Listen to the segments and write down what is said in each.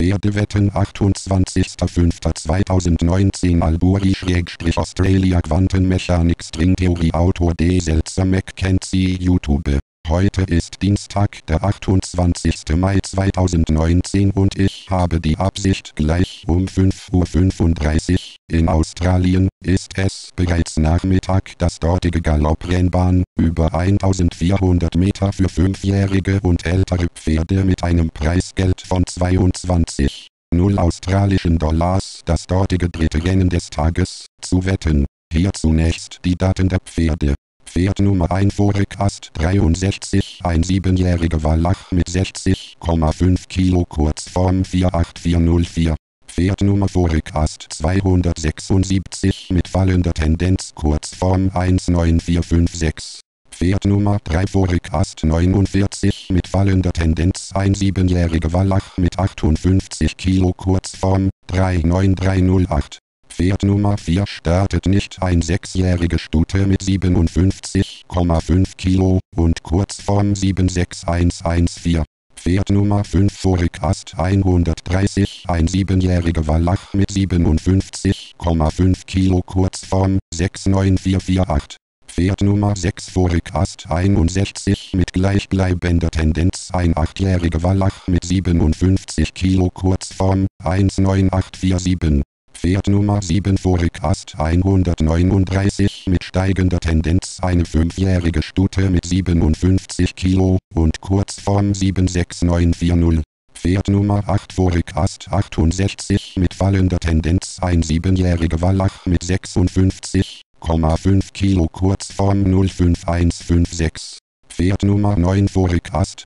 Pferdewetten 28.05.2019 Albury-Australia Quantenmechanik Stringtheorie Autor D. Seltzer Mackenzie YouTube. Heute ist Dienstag, der 28. Mai 2019 und ich habe die Absicht, gleich um 5:35 Uhr, in Australien, ist es bereits Nachmittag, das dortige Galopprennbahn, über 1400 Meter für 5-jährige und ältere Pferde mit einem Preisgeld von 22,0 australischen Dollars, das dortige dritte Rennen des Tages, zu wetten. Hier zunächst die Daten der Pferde. Pferd Nummer 1 Forecast 63, ein 7-jähriger Wallach mit 60,5 Kilo Kurzform 48404. Pferd Nummer Forecast 276 mit fallender Tendenz Kurzform 19456. Pferd Nummer 3 Forecast 49 mit fallender Tendenz ein 7-jähriger Wallach mit 58 Kilo Kurzform 39308. Pferd Nummer 4 startet nicht, ein 6-jährige Stute mit 57,5 Kilo und Kurzform 76114. Pferd Nummer 5 Forecast 130, ein 7-jähriger Wallach mit 57,5 Kilo Kurzform 69448. Pferd Nummer 6 Forecast 61 mit gleichbleibender Tendenz, ein 8-jähriger Wallach mit 57 Kilo Kurzform 19847. Pferd Nummer 7 Forecast 139 mit steigender Tendenz, eine 5-jährige Stute mit 57 Kilo und Kurzform 76940. Pferd Nummer 8 Forecast 68 mit fallender Tendenz, ein 7-jähriger Wallach mit 56,5 Kilo Kurzform 05156. Pferd Nummer 9 Forecast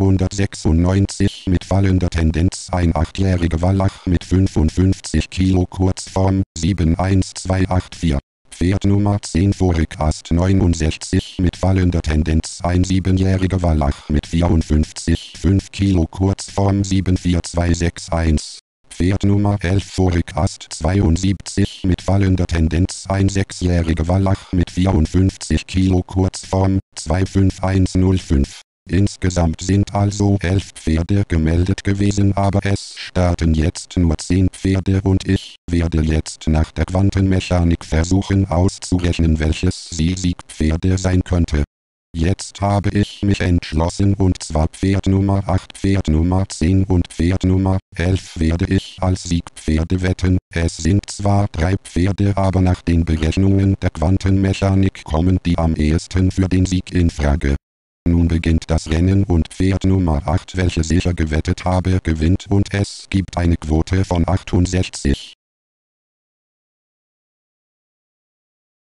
296 mit fallender Tendenz, ein 8-jähriger Wallach mit 55 Kilo Kurzform 71284. Pferd Nummer 10 Forecast 69 mit fallender Tendenz, ein 7-jähriger Wallach mit 54,5 Kilo Kurzform 74261. Pferd Nummer 11 Forecast 72 mit fallender Tendenz, ein 6-jähriger Wallach mit 54 Kilo Kurzform 25105. Insgesamt sind also 11 Pferde gemeldet gewesen, aber es starten jetzt nur 10 Pferde und ich werde jetzt nach der Quantenmechanik versuchen auszurechnen, welches Siegpferde sein könnte. Jetzt habe ich mich entschlossen und zwar Pferd Nummer 8, Pferd Nummer 10 und Pferd Nummer 11 werde ich als Siegpferde wetten. Es sind zwar 3 Pferde, aber nach den Berechnungen der Quantenmechanik kommen die am ehesten für den Sieg in Frage. Nun beginnt das Rennen und Pferd Nummer 8, welches ich gewettet habe, gewinnt und es gibt eine Quote von 68.